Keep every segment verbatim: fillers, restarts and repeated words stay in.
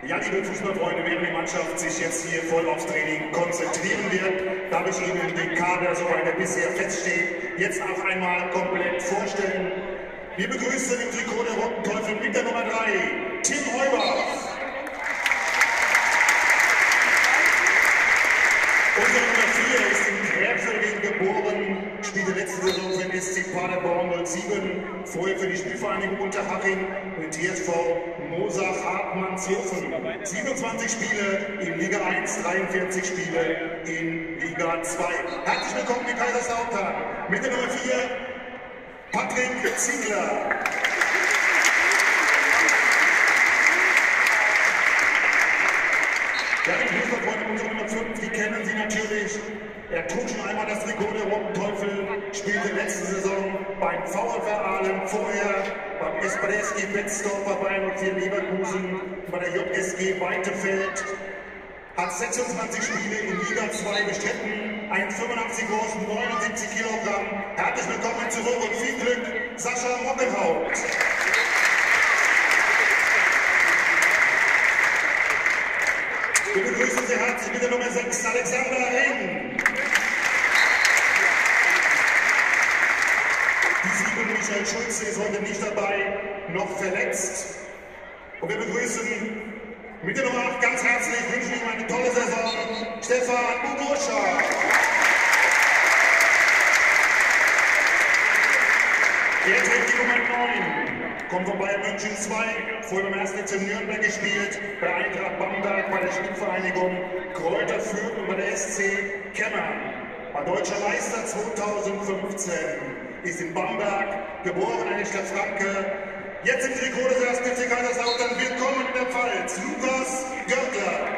Ja, liebe Fußballfreunde, während die Mannschaft sich jetzt hier voll aufs Training konzentrieren wird, darf ich Ihnen den Kader, soweit er bisher feststeht, jetzt auch einmal komplett vorstellen. Wir begrüßen im Trikot der Roten Teufel mit der Nummer drei, Tim Heubach. Unsere Nummer vier ist in Krefeld geboren, spielte letzte Saison für den S C Paderborn null sieben, vorher für die Spielvereinigung Unterhaching und den T S V Moosach Hartmannshofen. siebenundzwanzig Spiele in Liga eins, dreiundvierzig Spiele in Liga zwei. Herzlich willkommen in Kaiserslautern mit der Nummer vier, Patrick Ziegler. Ja, die Fußballfreunde, unsere Nummer fünf, die kennen Sie natürlich. Er trug schon einmal das Trikot der Roten Teufel, spielte letzte Saison beim VfR Aalen, vorher beim Espreski Betzdorf, bei Bayern und vier Leverkusen, bei der J S G Weitefeld, hat sechsundzwanzig Spiele in Liga zwei bestritten, eins Komma fünfundachtzig groß, neunundsiebzig Kilogramm. Herzlich willkommen zurück und viel Glück, Sascha Mockenhaupt. Wir begrüßen Sie herzlich mit der Nummer sechs, Alexander Ring. Die sieben, Michael Schulze, ist heute nicht dabei, noch verletzt. Und wir begrüßen mit der Nummer acht ganz herzlich, wünschen ihm eine tolle Saison, Stefan Bugoscha. Er trägt die Nummer neun, kommt von Bayern München zwei, vorher beim ersten F C Nürnberg gespielt, bei Eintracht Bamberg, bei der Spielvereinigung Kräuter Fürth und bei der S C Kemmern. War Deutscher Meister zweitausendfünfzehn, ist in Bamberg, geboren, ein echter Franke. Jetzt im Trikot des ersten F C Kaiserslautern, willkommen in der Pfalz, Lukas Görtler.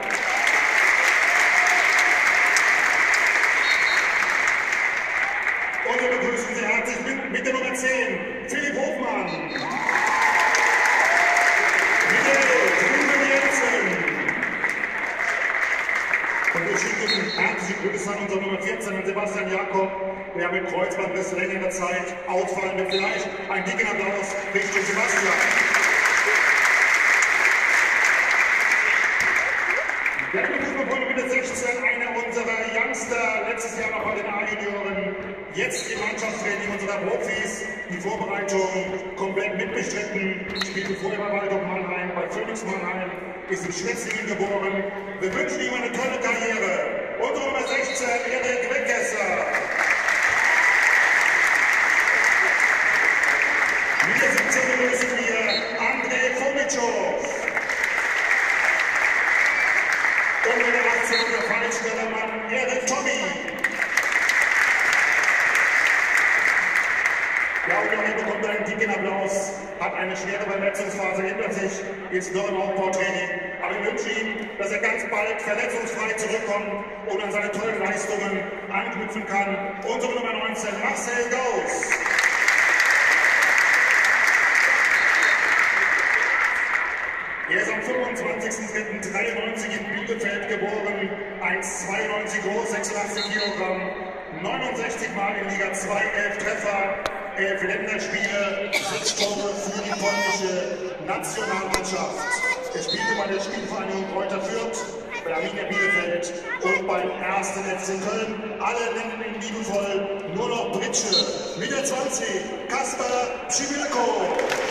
Und wir begrüßen Sie herzlich mit, mit der Nummer zehn, Philipp Hofmann. Mit der Ruben Jensen. Und wir schicken herzliche Grüße an unsere Nummer vierzehn, an Sebastian Jakob, der mit Kreuzbandriss längere Zeit ausfallen wird. Vielleicht ein dicken Applaus Richtung Sebastian. Der Fußballfreunde mit der sechzehn, einer unserer Youngster, letztes Jahr noch bei den A-Junioren, jetzt im Mannschaftstraining unserer Profis, die Vorbereitung komplett mitbestritten, spielte vorher bei Waldhof Mannheim, bei Phoenix Mannheim, ist in Schwetzingen geboren. Wir wünschen ihm eine tolle Karriere. Unsere Nummer sechzehn, Erik Weckesser. Mit der siebzehn begrüßen wir André Fomitschow. Und mit der achtzehn unser Fallstellermann Erik Tommy. Ja, und er bekommt einen dicken Applaus, hat eine schwere Verletzungsphase hinter sich, ist noch im Aufbautraining. Aber ich wünsche ihm, dass er ganz bald verletzungsfrei zurückkommt und an seine tollen Leistungen anknüpfen kann. Unsere Nummer neunzehn, Marcel Gauss. Er ist am fünfundzwanzigsten dritten dreiundneunzig in Bielefeld geboren, eins Komma zweiundneunzig groß, sechsundachtzig Kilogramm, neunundsechzig Mal in Liga zwei, elf Treffer, elf Länderspiele, sechs Tore für die polnische Nationalmannschaft. Er spielte bei der Spielvereinigung Kräuter Fürth, bei Arminia Bielefeld und beim ersten F C Köln. Alle nennen ihn liebevoll nur noch Britsche. Mit der zwanzig, Kasper Pschimilko.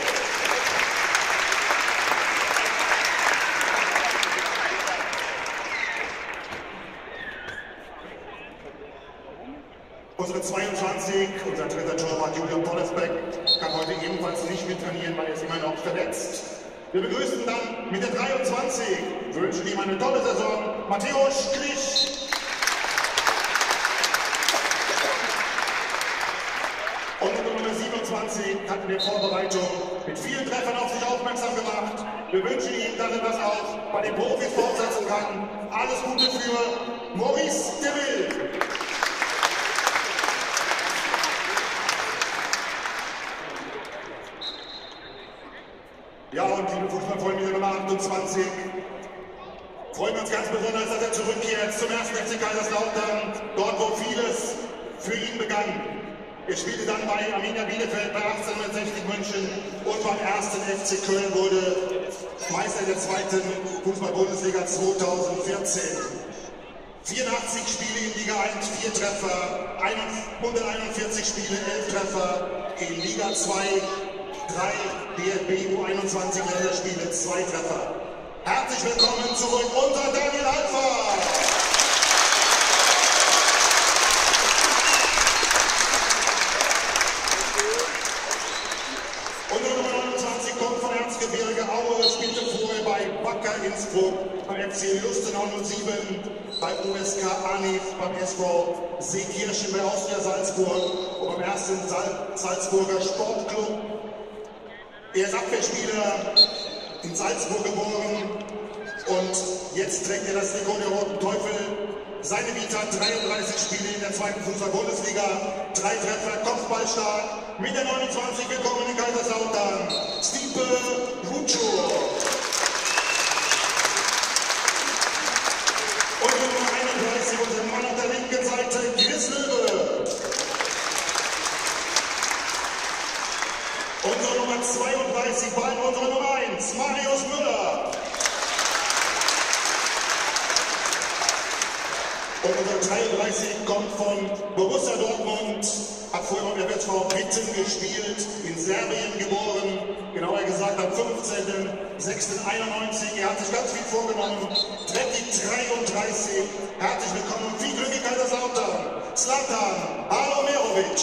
Unsere zweiundzwanzig, unser dritter Torwart Julian Pollesbeck, kann heute ebenfalls nicht mittrainieren, weil er ist immer noch verletzt. Wir begrüßen dann mit der dreiundzwanzig, wünschen ihm eine tolle Saison, Matthäus Strich. Und unsere Nummer siebenundzwanzig hat in der Vorbereitung mit vielen Treffern auf sich aufmerksam gemacht. Wir wünschen ihm, dass er das auch bei den Profis fortsetzen kann. Alles Gute für Maurice Deville. Ja, und liebe Fußballfreunde, mit der Nummer achtundzwanzig freuen wir uns ganz besonders, dass er zurückkehrt zum ersten F C Kaiserslautern, dort wo vieles für ihn begann. Er spielte dann bei Arminia Bielefeld, bei achtzehnhundertsechzig München und beim ersten F C Köln, wurde Meister der zweiten Fußball-Bundesliga zweitausendvierzehn. vierundachtzig Spiele in Liga eins, vier Treffer, hunderteinundvierzig Spiele, elf Treffer, in Liga zwei, drei D F B U einundzwanzig Länderspiele, zwei Treffer. Herzlich willkommen zurück unter Daniel Alpha! Erzgebirge Aue, spielte vorher bei Wacker Innsbruck, beim F C Lustenau null sieben, bei U S K Anif, beim S V Seekirchen bei Austria Salzburg und beim ersten Sal Salzburger Sportclub. Er ist Abwehrspieler, in Salzburg geboren und jetzt trägt er das Trikot der Roten Teufel. Seine Vita: dreiunddreißig Spiele in der zweiten Fußball-Bundesliga, drei Treffer, kopfballstark, mit der neunundzwanzig willkommen in Kaiserslautern, Stipe Rucho. Und Nummer einunddreißig, unser Mann auf der linken Seite, Chris Löwe. Unsere Nummer zweiunddreißig, bald unsere Nummer eins, Marius Müller. Und unser dreiunddreißig kommt von Borussia Dortmund, hat vorher beim F S V Witten gespielt, in Serbien geboren, genauer gesagt am fünfzehnten sechsten einundneunzig. Er hat sich ganz viel vorgenommen, trägt die dreiunddreißig. Herzlich willkommen und viel Glück in Kaiserslautern, Zlatan Alomerovic.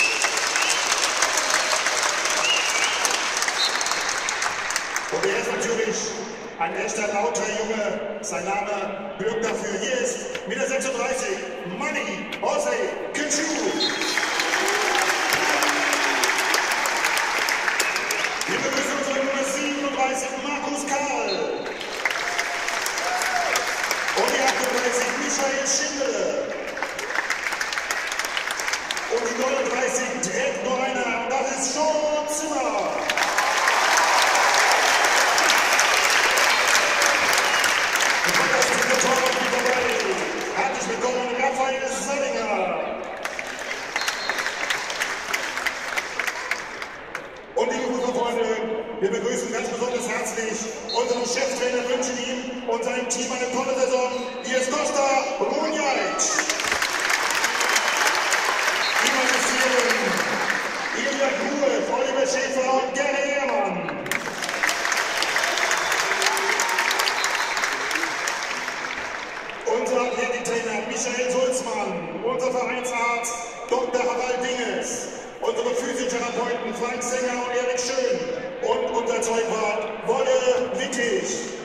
Und er ist natürlich ein echter lauter Junge, sein Name birgt dafür. Hier ist mit der sechsunddreißig, Money Jose Kinchu. Wir begrüßen unsere Nummer siebenunddreißig, Markus Karl. Und die achtunddreißig, Michael Schindele. Und die neununddreißig trägt nur einer, und das ist Sean Zimmer. Herzlich willkommen, Raphael Sallinger. Und liebe Fußballfreunde, wir begrüßen ganz besonders herzlich unseren Cheftrainer, wünschen ihm und seinem Team eine tolle Saison. Hier ist Costa Runjaic. Immer passieren Ilja Gruev, Oliver Schäfer und Gerhard Ehrmann. Unser Athletiktrainer Michael Sulzmann, unser Vereinsarzt Doktor Harald Dinges, unsere Physiotherapeuten Frank Sänger und Erik Schön und unser Zeugwart Wolle Wittig.